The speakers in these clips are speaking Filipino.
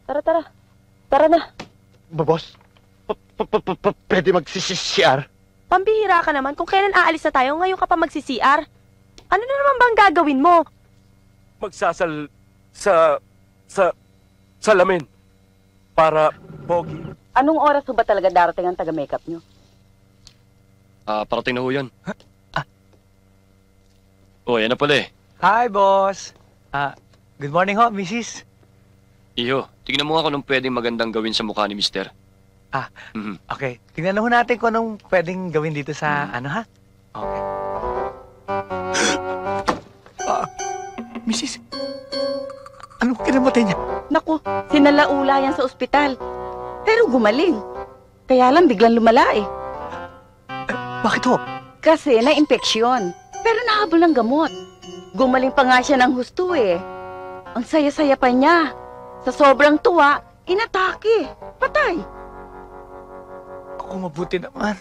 Tara, tara. Tara na. Boss, pwede mag-CR? Pambihira ka naman. Kung kailan aalis na tayo, ngayon ka pa magsi-CR. Ano na naman bang gagawin mo? Magsasal sa salamin para pogi. Anong oras ho ba talaga darating ang taga-makeup nyo? Parating na ho yan. Oh, yan na pala eh. Hi, boss. Good morning ho, Mrs. Iho, tingnan mo nga kung anong pwedeng magandang gawin sa mukha ni Mister. Okay. Tingnan ho natin kung anong pwedeng gawin dito sa ha? Okay. Mrs. Anong kinamatay niya? Naku, sinalaula yan sa ospital. Pero gumaling. Kaya lang biglang lumala eh. Bakit ho? Kasi na-impeksyon. Pero nahabol ng gamot. Gumaling pa nga siya ng husto eh. Ang saya-saya pa niya. Sa sobrang tuwa, inatake. Patay. Ako mabuti naman.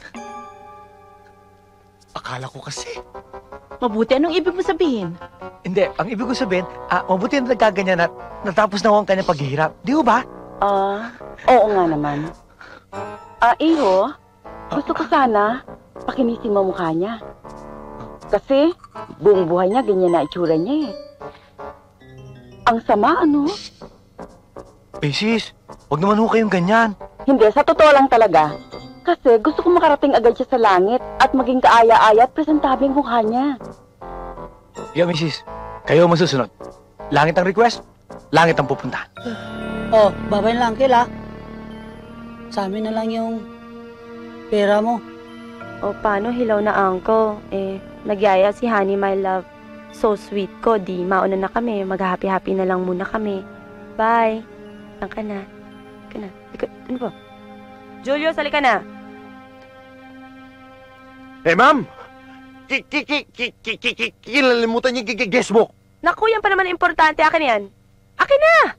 Akala ko kasi. Mabuti, anong ibig mo sabihin? Hindi, ang ibig ko sabihin, mabuti na nagkaganyan at natapos na ho ang kanyang paghihirap. Di ho ba? Oo nga naman. Iho, gusto ko sana pakinisin mo mukha niya. Kasi buong buhay niya, ganyan na itsura niya eh. Ang sama, ano? Sis, wag naman ho kayong ganyan. Hindi, sa totoo lang talaga. Kasi gusto ko makarating agad siya sa langit at maging kaaya-aya at presentableng mukha niya. Yo, Mrs. Kayo ang masusunod. Langit ang request, langit ang pupuntahan. Babay na lang, Uncle, ha? Sa amin na lang yung pera mo. Paano hilaw na uncle? Nagyaya si Honey, my love. So sweet ko, di mauna na kami. Mag-happy-happy na lang muna kami. Bye. Saan ka na? Ano ba? Julius, halika na. Ma'am! Kinalimutan niyo guestbook. Naku, yan pa naman importante. Akin yan. Akin na!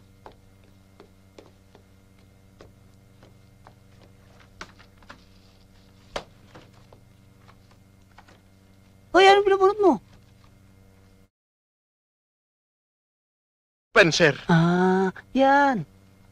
Hoy, anong pinapulot mo? Spencer. Yan.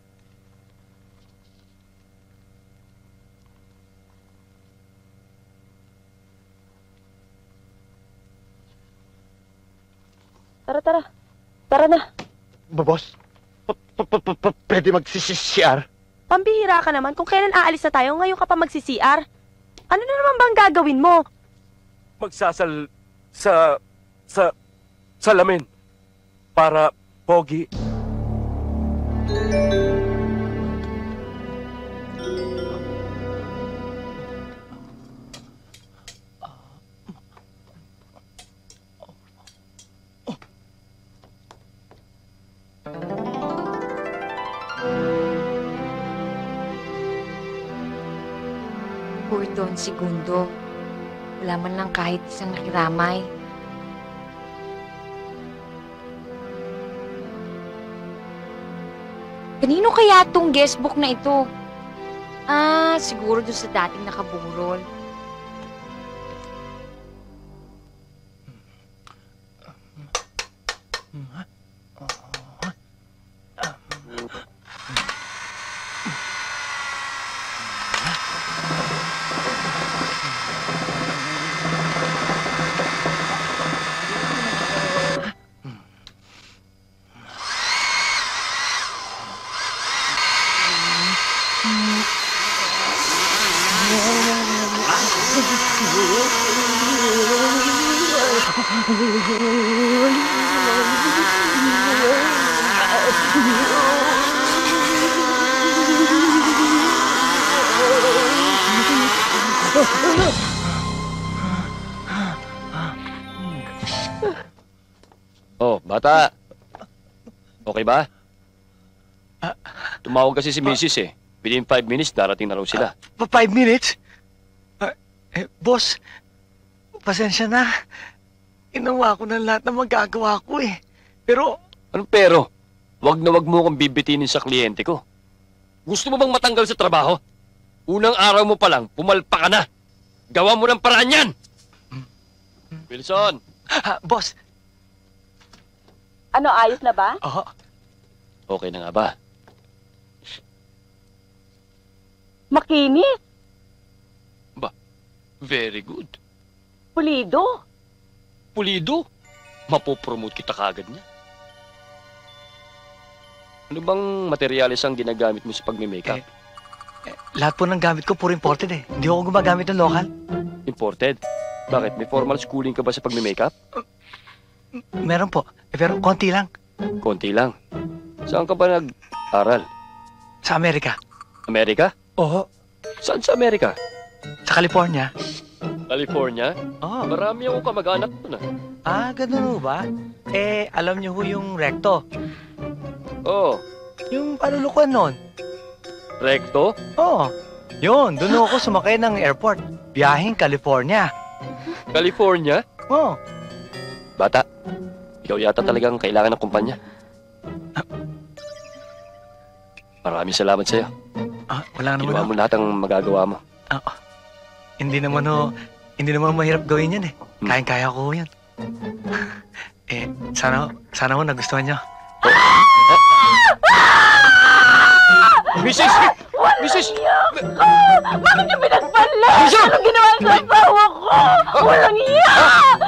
Tara, tara. Tara na. Boss, pwede mag-CR? Pambihira ka naman. Kung kailan aalis na tayo, ngayon ka pa magsi-CR. Ano na naman bang gagawin mo? Magsasal sa salamin para pogi. Don Segundo. Wala man lang kahit isang nakiramay. Kanino kaya tong guestbook na ito? Siguro doon sa dating nakaburol. Bata. Okay ba? Tumawag kasi si Mrs. eh. Within 5 minutes, darating na raw sila. 5 minutes? Boss, pasensya na. Inawa ko ng lahat ng magagawa ko eh. Pero... Anong pero? Wag na wag mo kong bibitinin sa kliyente ko. Gusto mo bang matanggal sa trabaho? Unang araw mo pa lang, pumalpa ka na. Gawa mo ng paraan yan! Wilson! Boss! Ano, ayos na ba? Oo. Okay na nga ba? Makinis. Very good. Pulido. Pulido. Mapopromote kita kagad niya. Ano bang materyales ang ginagamit mo sa pagme-makeup? Lahat po ng gamit ko puro imported eh. Hindi ako gumagamit ng local. Imported? Bakit? May formal schooling ka ba sa pagme-makeup? Meron po. Pero konti lang. Konti lang. Saan ka ba nag-aral? Sa Amerika. Amerika? Oo. Saan sa Amerika? Sa California. California? Oo. Marami akong kamag-anak doon Ganun ho ba? Alam niyo ho yung recto. Oo. Yung palulukuan nun. Recto? Oo. Yun, doon ho ako sumakay ng airport. Biyaheng California. California? Oo. Bata, ikaw yata talagang kailangan ng kumpanya. Maraming salamat sa'yo. Wala naman Ginawa ho. mo lahat ang magagawa mo. Hindi naman mahirap gawin yan eh. Kayang-kaya ko ho yan. Sana ho nagustuhan niyo. Mrs. Mrs. Bakit niyo pinagpala? Lisa! Anong ginawa sa asawa ko? Walang iya!